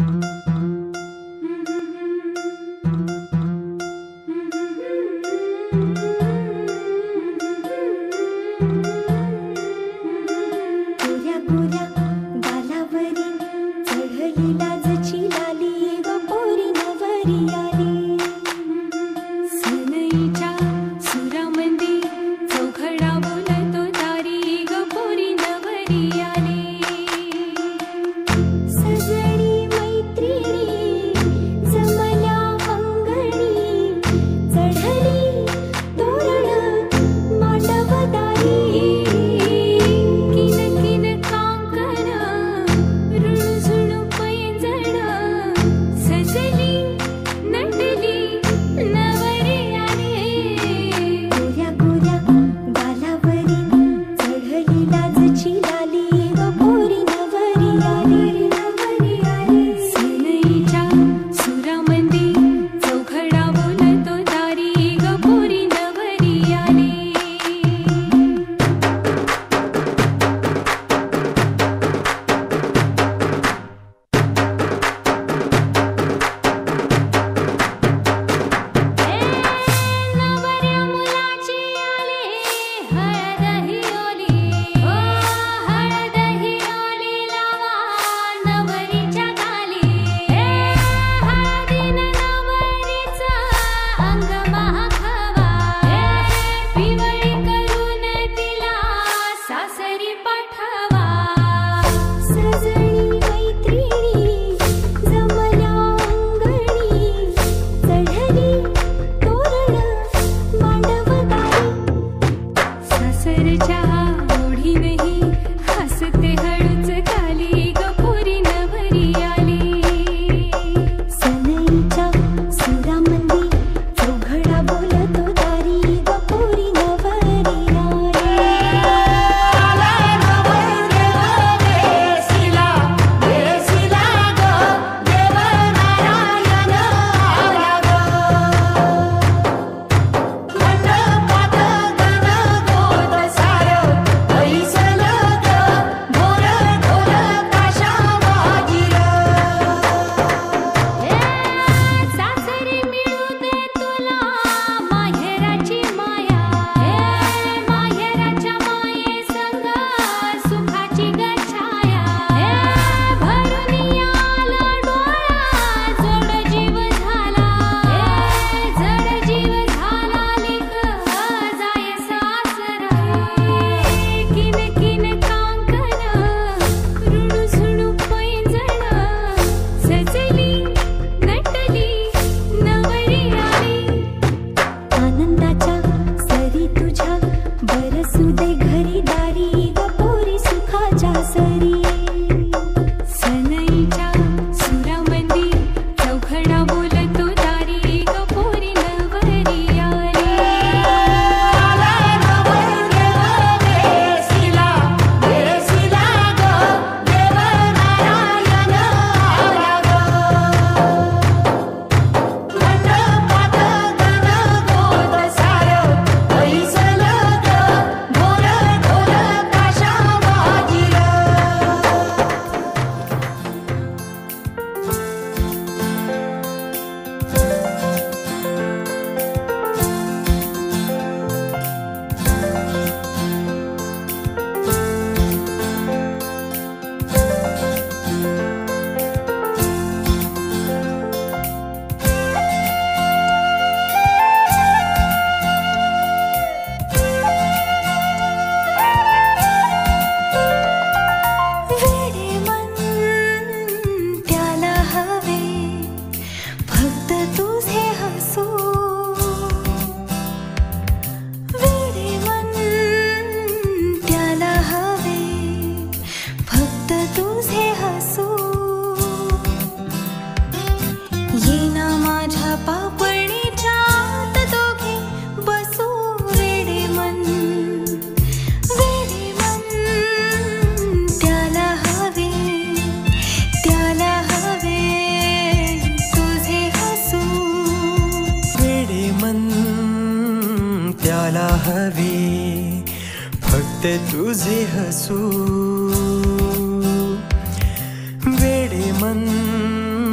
ते तुझे हसू वेडे मन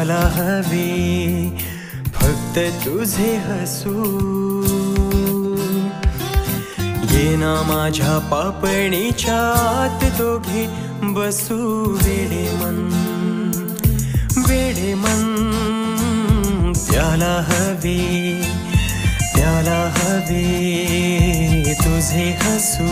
त्याला हवे फक्त तुझे हसू. ये ना माझ्या पापणीच्या आत दोघे बसू. वेडे मन त्याला हवे तुझे हसू.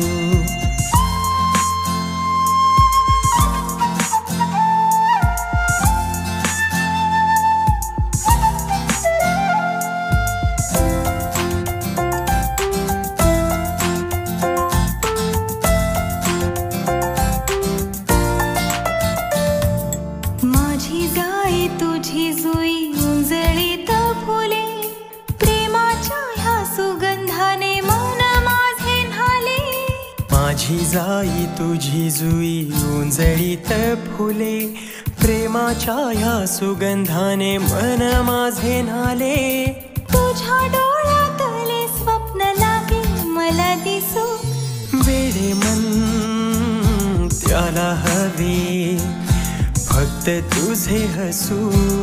माझी जाई तुझी जुई उंजळीत फुले, प्रेमाच्या ह्या सुगंधाने मन माझे न्हाले. माझी जाई तुझी जुई उंजळीत फुले, प्रेमाच्या ह्या सुगंधाने मन माझे न्हाले. तुझ्या डोळ्यातले स्वप्न लागे मला दिसू. वेडे मन त्याला हवे फक्त तुझे हसू.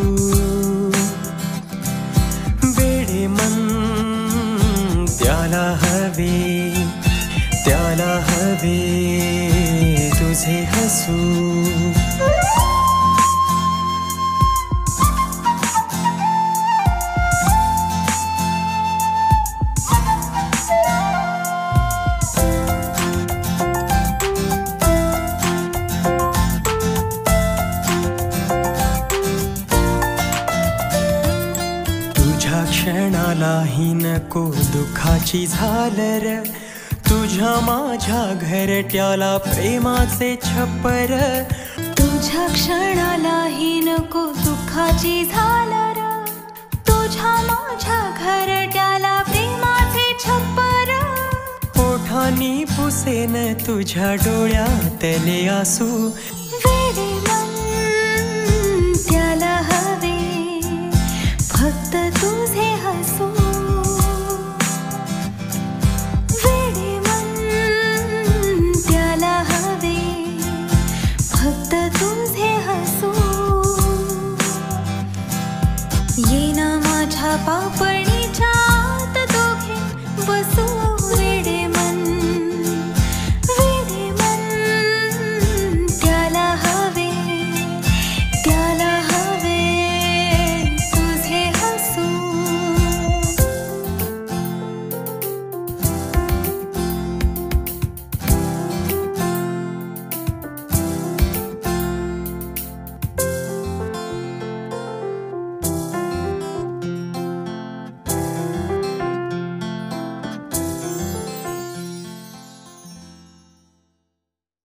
वेडे मन त्याला हवे तुझे हसू. तुझ्या क्षणालाही नको दुःखाची झालर, तुझ्या माझ्या घरट्याला प्रेमाचे छप्पर. तुझ्या क्षणालाही नको दुःखाची झालर, तुझ्या माझ्या घरट्याला प्रेमाचे छप्पर. ओठांनी पुसेन तुझ्या डोळ्यातले आसू. वेडे मन त्याला हवे फक्त तू